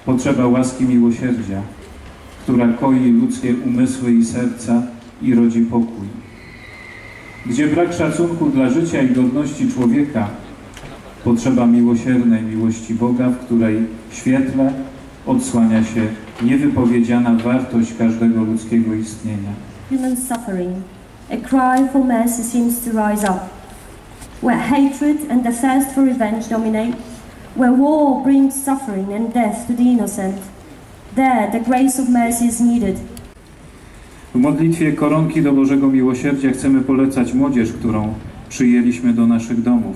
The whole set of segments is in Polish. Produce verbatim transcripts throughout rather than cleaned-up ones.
Potrzeba łaski miłosierdzia, która koi ludzkie umysły i serca i rodzi pokój. Gdzie brak szacunku dla życia i godności człowieka, potrzeba miłosiernej miłości Boga, w której świetle odsłania się niewypowiedziana wartość każdego ludzkiego istnienia. Human suffering, a cry for mercy seems to rise up. Where hatred and the thirst for revenge dominate, where war brings suffering and death to the innocent, there the grace of mercy is needed. W modlitwie Koronki do Bożego Miłosierdzia chcemy polecać młodzież, którą przyjęliśmy do naszych domów.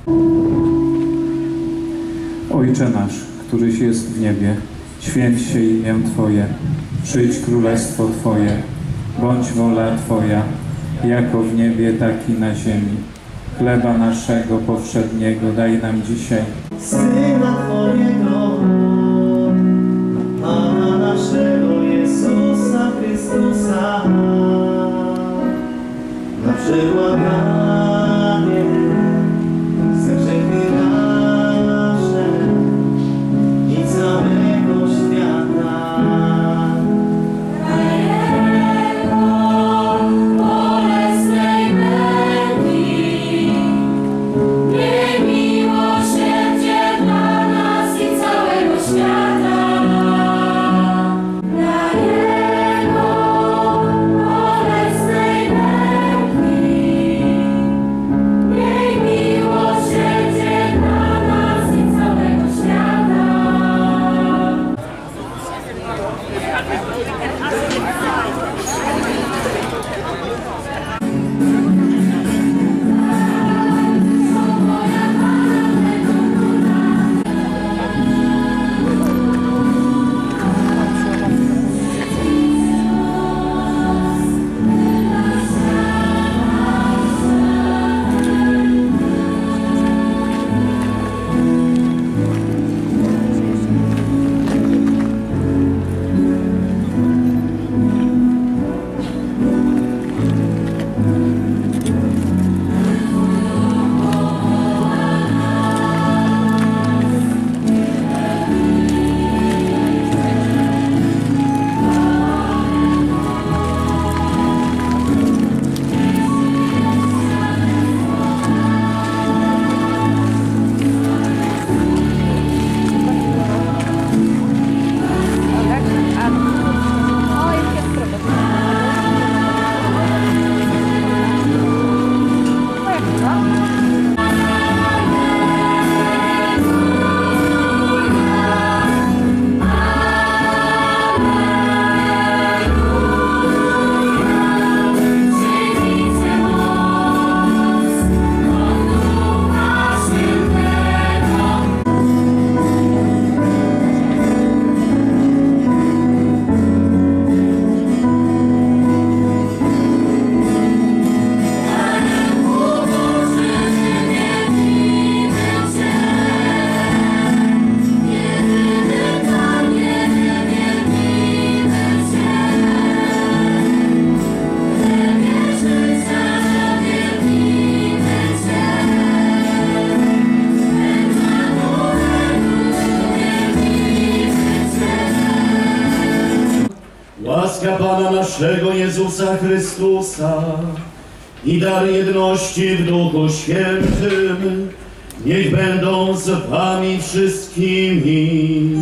Ojcze nasz, któryś jest w niebie, święć się imię Twoje, przyjdź królestwo Twoje, bądź wola Twoja, jako w niebie, tak i na ziemi. Chleba naszego powszedniego daj nam dzisiaj. Syna Twojego, Pana naszego Jezusa Chrystusa, na przebłaganie za grzechy nasze i całego świata. Łaska Pana naszego Jezusa Chrystusa i dar jedności w Duchu Świętym niech będą z Wami wszystkimi.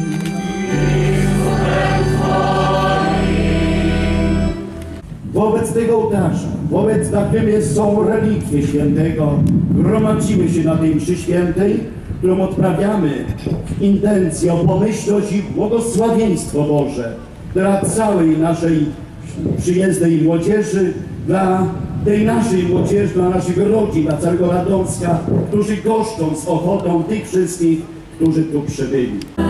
Wobec tego ołtarza, wobec na którym są relikwie świętego, gromadzimy się na tej mszy świętej, którą odprawiamy w intencji o pomyślność i błogosławieństwo Boże dla całej naszej przyjezdnej młodzieży, dla tej naszej młodzieży, dla naszych rodzin, dla całego Radomska, którzy goszczą z ochotą tych wszystkich, którzy tu przybyli.